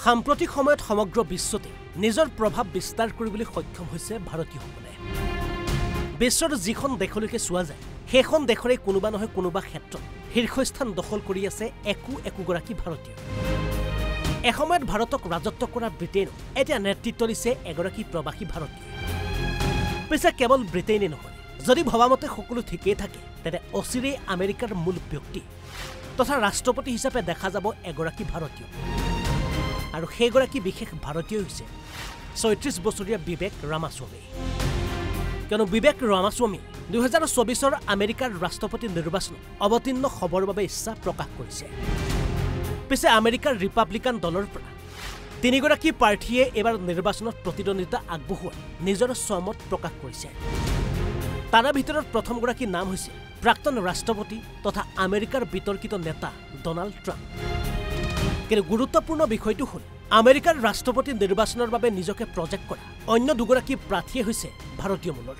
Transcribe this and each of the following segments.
সাম্প্ৰতিক সময়ত সমগ্ৰ বিশ্বতে নিজৰ প্ৰভাৱ বিস্তাৰ কৰিবলৈ সক্ষম হৈছে ভাৰতীয়সকলে বিশ্বৰ যিখন দেশলৈকে চোৱা যায় সেইখন দেশৰে কোনোবা নহয় কোনোবা ক্ষেত্ৰত শীৰ্ষস্থান দখল কৰি আছে একোগৰাকী ভাৰতীয় এসময়ত ভাৰতক ৰাজত্ব কৰা ব্ৰিটেইন এতিয়া নেতৃত্ব দিছে এগৰাকী প্ৰবাসী ভাৰতীয় পিছে কেৱল ব্ৰিটেইনে নহয় যদি ভবামতে সকলো ঠিকেই থাকে তেনে অচিৰেই আমেৰিকাৰ মূল ব্যক্তি তথা ৰাষ্ট্ৰপতি হিচাপে দেখা যাব এগৰাকী ভাৰতীয় আৰু সেইগৰাকী বিশেষ ভাৰতীয় হৈছে ৩৬ বছৰীয়া বিবেক ৰামাস্বামী কিয়নো বিবেক ৰামাস্বামী ২০২৪ৰ আমেৰিকাৰ ৰাষ্ট্ৰপতি নিৰ্বাচনত অৱতীৰ্ণ হ'বৰ বাবে ইচ্ছা প্ৰকাশ কৰিছে পিছে আমেৰিকাৰ ৰিপাব্লিকান দলৰ পৰা তিনিগৰাকী প্ৰাৰ্থীয়ে এবাৰ নিৰ্বাচনত প্ৰতিদ্বন্দ্বিতা আগবঢ়োৱাৰ নিজৰ সহমত প্ৰকাশ কৰিছে তাৰে ভিতৰত প্ৰথমগৰাকী নাম হৈছে প্ৰাক্তন ৰাষ্ট্ৰপতি তথা আমেৰিকাৰ বিতৰ্কিত নেতা ডনাল্ড ট্ৰাম্প কিন্তু গুৰুত্বপূৰ্ণ বিষয়টো হ'ল আমেৰিকাৰ ৰাষ্ট্ৰপতি নিৰ্বাচনৰ বাবে নিজকে প্ৰজেক্ট কৰা অন্য দুগৰাকী প্ৰাৰ্থীয়ে হৈছে ভাৰতীয় মূলৰ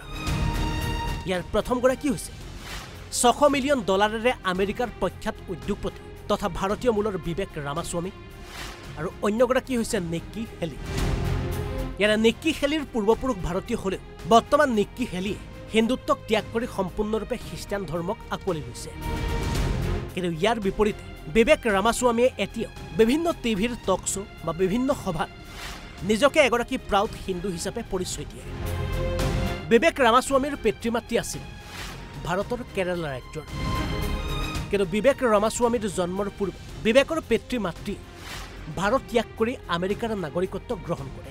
ইয়াৰ প্ৰথমগৰাকী হৈছে $600 মিলিয়ন আমেৰিকাৰ প্ৰখ্যাত উদ্যোগপতি তথা ভাৰতীয় মূলৰ বিবেক ৰামাস্বামী আৰু অন্যগৰাকী হৈছে নিক্কি হেলি ইয়াৰ নিক্কি হেলিৰ পূৰ্বপুৰুষ ভাৰতীয় হ'লেও বৰ্তমান নিক্কি হেলিয়ে হিন্দুত্বক ত্যাগ কৰি সম্পূৰ্ণৰূপে খ্ৰীষ্টান ধৰ্মক আকোৱালি লৈছে কিন্তু ইয়াৰ বিপৰীতে বিবেক ৰামাস্বামীয়ে এতিয়াও বিভিন্ন টিভিৰ টক শ্ব' বা বিভিন্ন সভাত নিজকে এগৰাকী প্ৰাউড হিন্দু হিচাপে পৰিচয় দিয়ে বিবেক ৰামাস্বামীৰ পিতৃ মাতৃ আছিল ভাৰতৰ কেৰালা ৰাজ্যৰ কিন্তু বিবেক ৰামাস্বামীৰ জন্মৰ পূৰ্বে বিবেকৰ পিতৃ মাতৃ ভাৰত ত্যাগ কৰি আমেৰিকাৰ নাগৰিকত্ব গ্ৰহণ কৰে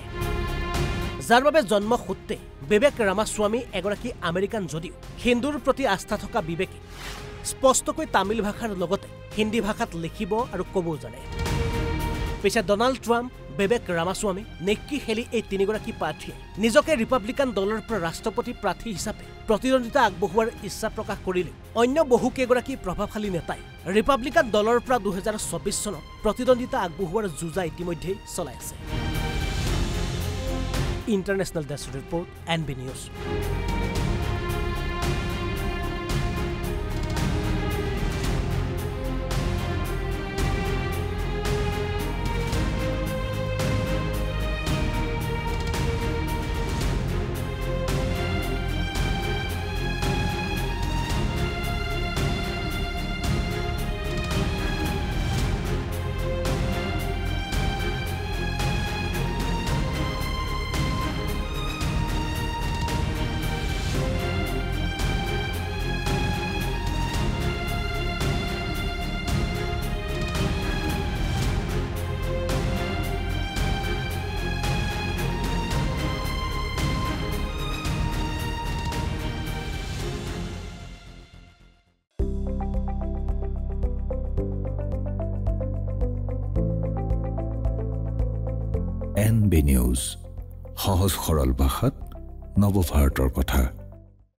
যাৰ বাবে জন্মসূত্ৰে বিবেক ৰামাস্বামী এগৰাকী আমেৰিকান যদিও হিন্দুৰ প্ৰতি আস্থা থকা বিবেকে স্পষ্টকৈ তামিল ভাষাৰ লগতে হিন্দী ভাষাত লিখিব আৰু ক'বও জানে পিছে Donald Trump Vivek Ramaswamy Nikki Haley এই তিনিগৰাকী প্ৰাৰ্থীয়ে নিজকে ৰিপাব্লিকান দলৰ পৰা ৰাষ্ট্ৰপতি প্ৰাৰ্থী হিচাপে প্ৰতিদ্বন্দ্বিতা আগবঢ়োৱাৰ ইচ্ছা প্ৰকাশ কৰিলে অন্য বহুকেইগৰাকী প্ৰভাৱশালী নেতাই ৰিপাব্লিকান দলৰ পৰা ২০২৪ চনত প্ৰতিদ্বন্দ্বিতা আগবঢ়োৱাৰ যুঁজা ইতিমধ্যেই চলাই আছে international desk report NB news NB news সহজ সৰল ভাষাত নৱভাৰতৰ কথা